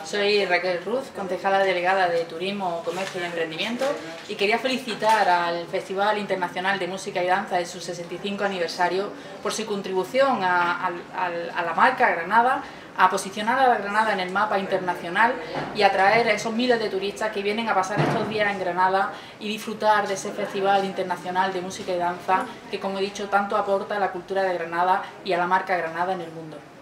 Soy Raquel Ruz, concejala delegada de Turismo, Comercio y Emprendimiento, y quería felicitar al Festival Internacional de Música y Danza en su 65 aniversario por su contribución a la marca Granada, a posicionar a Granada en el mapa internacional y atraer a esos miles de turistas que vienen a pasar estos días en Granada y disfrutar de ese Festival Internacional de Música y Danza que, como he dicho, tanto aporta a la cultura de Granada y a la marca Granada en el mundo.